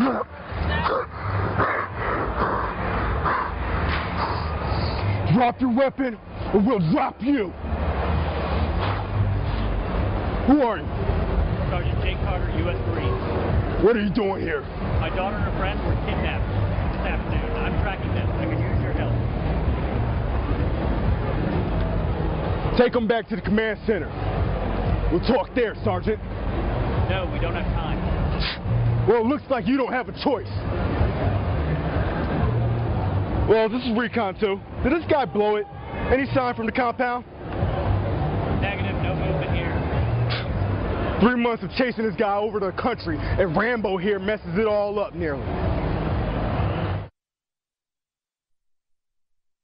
Drop your weapon, or we'll drop you. Who are you? Sergeant Jake Carter, U.S. Marines. What are you doing here? My daughter and a friend were kidnapped this afternoon. I'm tracking them. I could use your help. Take them back to the command center. We'll talk there, Sergeant. No, we don't have time. Well, it looks like you don't have a choice. Well, this is Recon 2. Did this guy blow it? Any sign from the compound? Negative, no movement here. 3 months of chasing this guy over the country, and Rambo here messes it all up nearly.